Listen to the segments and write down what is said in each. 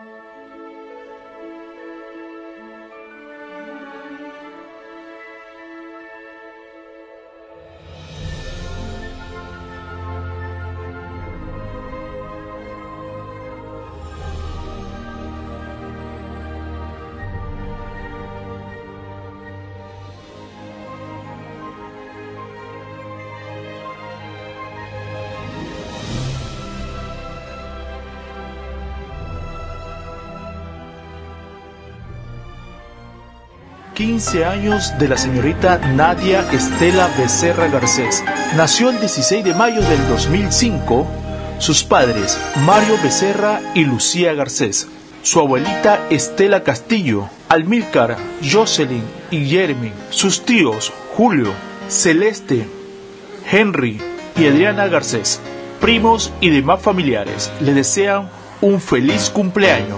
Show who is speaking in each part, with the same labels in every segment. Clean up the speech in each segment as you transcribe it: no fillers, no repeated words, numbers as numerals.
Speaker 1: ...15 años de la señorita Nadia Estela Becerra Garcés. Nació el 16 de mayo del 2005. Sus padres, Mario Becerra y Lucía Garcés. Su abuelita Estela Castillo, Almílcar, Jocelyn y Jeremy. Sus tíos, Julio, Celeste, Henry y Adriana Garcés. Primos y demás familiares le desean un feliz cumpleaños.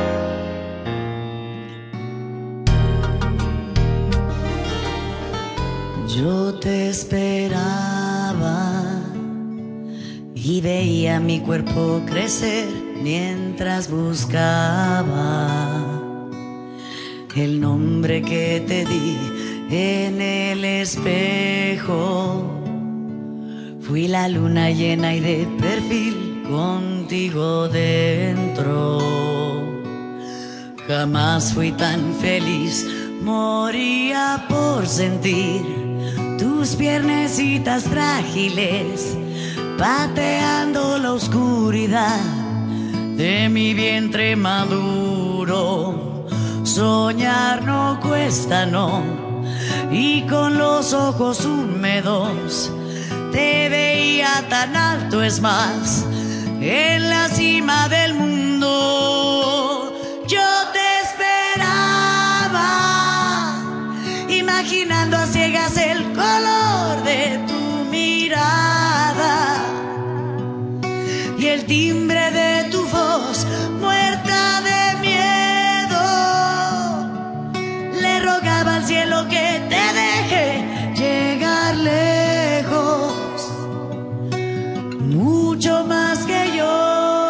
Speaker 2: Yo te esperaba y veía mi cuerpo crecer mientras buscaba el nombre que te di en el espejo. Fui la luna llena y de perfil contigo dentro. Jamás fui tan feliz, moría por sentir tus piernecitas frágiles pateando la oscuridad de mi vientre maduro. Soñar no cuesta, no, y con los ojos húmedos te veía tan alto, es más, en la cima del mundo. Yo te esperaba, imaginando a ciegas el color de tu mirada y el timbre de tu voz, muerta de miedo. Le rogaba al cielo que te deje llegar lejos, mucho más que yo.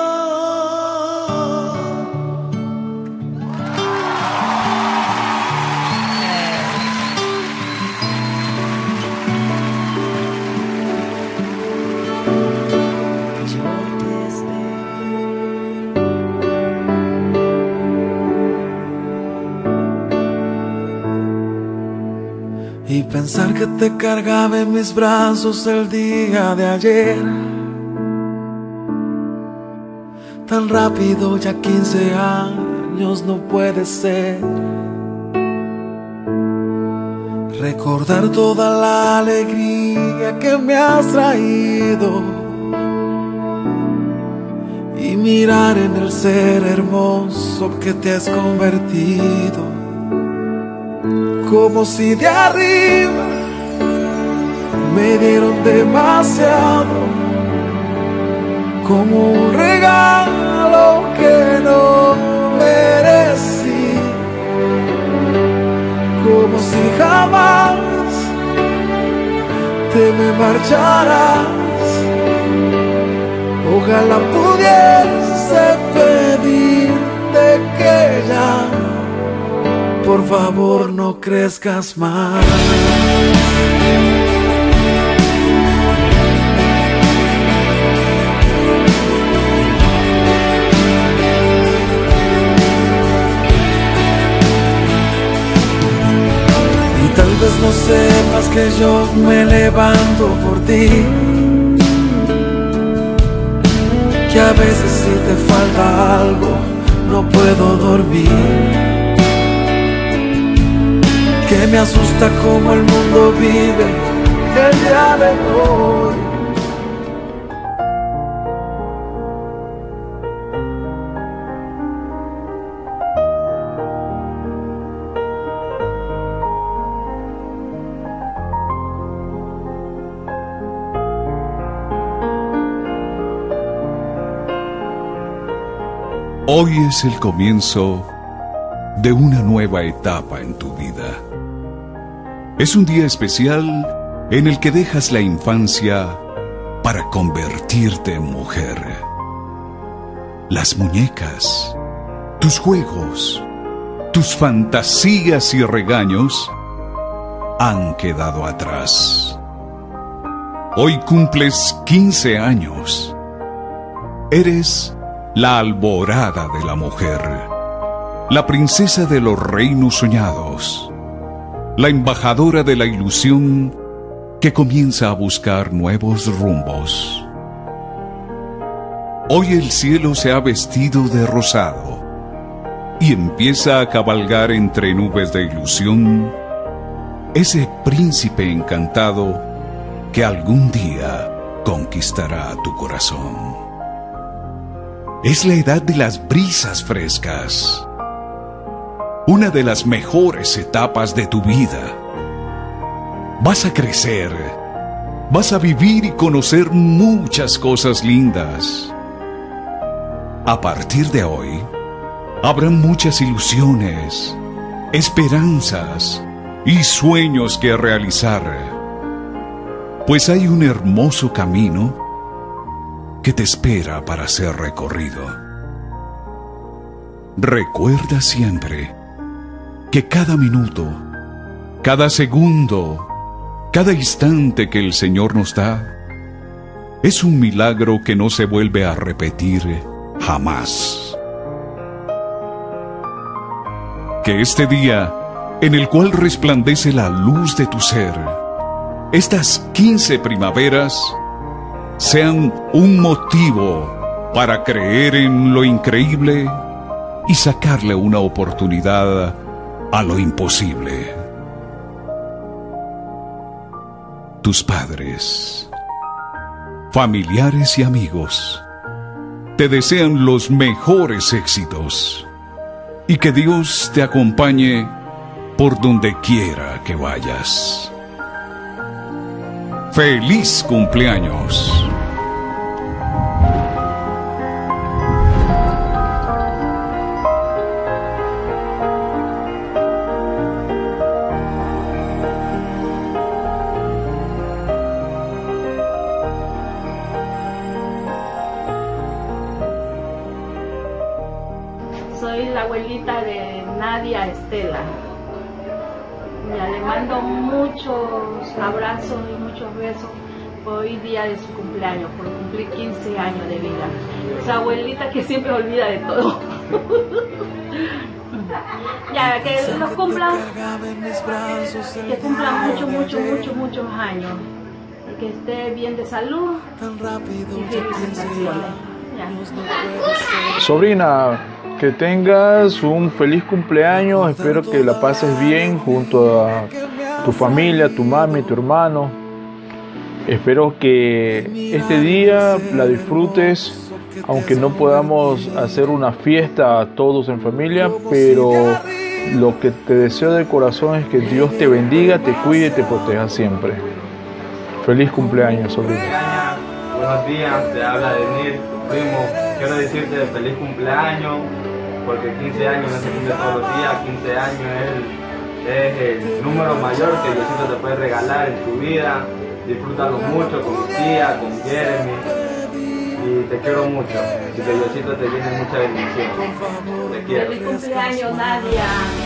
Speaker 3: Y pensar que te cargaba en mis brazos el día de ayer, tan rápido, ya 15 años no puede ser. Recordar toda la alegría que me has traído y mirar en el ser hermoso que te has convertido. Como si de arriba me dieron demasiado, como un regalo que no merecí, como si jamás te me marcharas. Ojalá pudiese pedirte que ya, por favor, no crezcas más. Y tal vez no sepas que yo me levanto por ti, que a veces si te falta algo no puedo dormir, que me asusta cómo el mundo vive el día de hoy.
Speaker 4: Hoy es el comienzo de una nueva etapa en tu vida. Es un día especial en el que dejas la infancia para convertirte en mujer. Las muñecas, tus juegos, tus fantasías y regaños han quedado atrás. Hoy cumples 15 años. Eres la alborada de la mujer, la princesa de los reinos soñados, la embajadora de la ilusión que comienza a buscar nuevos rumbos. Hoy el cielo se ha vestido de rosado y empieza a cabalgar entre nubes de ilusión ese príncipe encantado que algún día conquistará tu corazón. Es la edad de las brisas frescas, una de las mejores etapas de tu vida. Vas a crecer, vas a vivir y conocer muchas cosas lindas. A partir de hoy, habrán muchas ilusiones, esperanzas y sueños que realizar, pues hay un hermoso camino que te espera para ser recorrido. Recuerda siempre que cada minuto, cada segundo, cada instante que el Señor nos da es un milagro que no se vuelve a repetir jamás. Que este día, en el cual resplandece la luz de tu ser, estas 15 primaveras, sean un motivo para creer en lo increíble y sacarle una oportunidad a lo imposible. Tus padres, familiares y amigos te desean los mejores éxitos y que Dios te acompañe por donde quiera que vayas. ¡Feliz cumpleaños!
Speaker 5: Soy la abuelita de Nadia Estela. Ya le mando muchos abrazos y muchos besos por hoy día de su cumpleaños, por cumplir 15 años de vida. Esa abuelita que siempre olvida de todo. Ya, que los cumplan, que cumplan muchos años. Y que esté bien de salud y felicitaciones.
Speaker 1: Sobrina, que tengas un feliz cumpleaños, espero que la pases bien junto a tu familia, tu mami, tu hermano. Espero que este día la disfrutes, aunque no podamos hacer una fiesta todos en familia, pero lo que te deseo de corazón es que Dios te bendiga, te cuide y te proteja siempre. Feliz cumpleaños, sobrina.
Speaker 6: Buenos días, te habla Denir, tu primo. Quiero decirte feliz cumpleaños, porque 15 años no se cumple todos los días. 15 años es el número mayor que Diosito te puede regalar en tu vida. Disfrútalo mucho con mi tía, con Jeremy, y te quiero mucho. Y que Diosito te llene mucha bendición. Te quiero.
Speaker 5: Feliz cumpleaños, Nadia.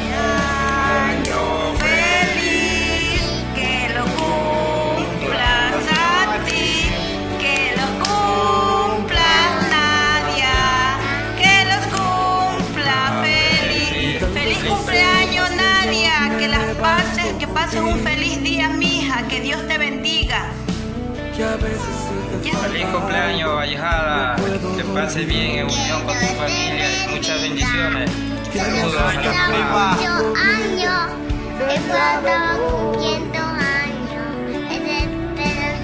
Speaker 7: Que pases un feliz día, mija, que Dios te bendiga.
Speaker 8: Feliz cumpleaños, ahijada, que pases bien en unión con tu familia y muchas bendiciones. Saludos a la prima.
Speaker 9: 8 años, después estaba cumpliendo años, espero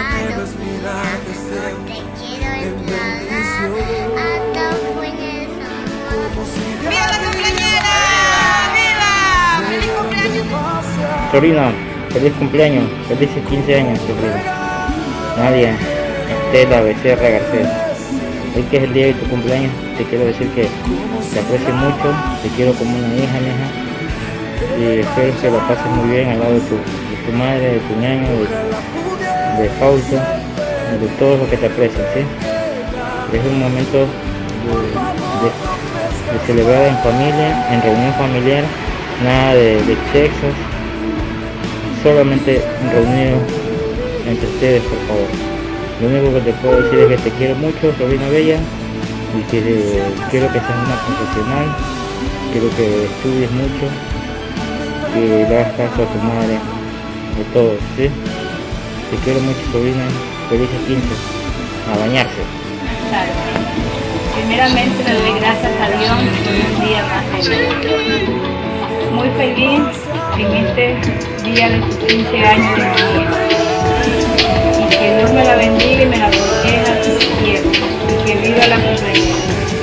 Speaker 9: de no te quiero entregar hasta un buen eso.
Speaker 7: ¡Viva la cumpleañera! ¡Viva! ¡Feliz cumpleaños!
Speaker 10: Sobrina, feliz cumpleaños, felices 15 años, sobrina. Nadia Estela Becerra Garcés. Hoy que es el día de tu cumpleaños, te quiero decir que te aprecio mucho, te quiero como una hija, mija. Y espero que lo pases muy bien al lado de tu madre, de tu ñaño, de Fausto, de todos los que te aprecian, ¿sí? Es un momento de celebrada en familia, en reunión familiar, nada de excesos, solamente reunidos entre ustedes, por favor. Lo único que te puedo decir es que te quiero mucho, sobrina bella, y que quiero que seas una profesional, quiero que estudies mucho, que le hagas caso a tu madre, de todo, ¿sí? Te quiero mucho, sobrina, felices 15, a bañarse.
Speaker 5: Claro. Primeramente le doy gracias a Dios por un día más feliz. Muy feliz en este día de sus 15 años de vida. Y que Dios me la bendiga y me la proteja siempre. Y que viva la compañía.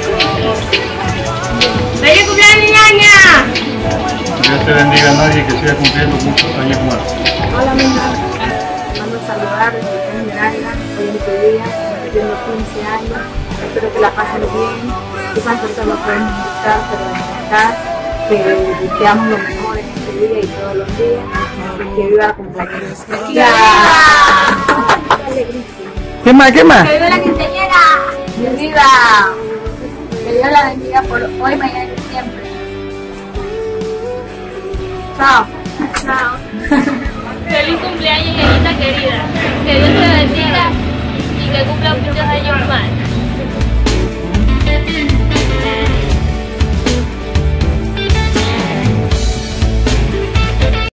Speaker 5: ¡Feliz cumpleaños, ñaña!
Speaker 11: Dios te bendiga a nadie, que siga cumpliendo muchos años más.
Speaker 12: Hola, mi mamá. Vamos a saludar desde Esmeralda, hoy en tu día, cumpliendo 15 años. Espero que la pasen bien. Quizás ahorita no podemos estar, pero estar. Que deseamos lo mejor en este día y todos los días. Y que viva la compañía. ¡Ya!
Speaker 13: ¿Qué más? ¿Qué más?
Speaker 12: ¡Que viva la quinceañera! ¡Que viva! Que Dios la bendiga por hoy, mañana y siempre. Chao. Chao.
Speaker 14: Feliz cumpleaños, ñañita querida. Que Dios te bendiga y que cumpla muchos años más.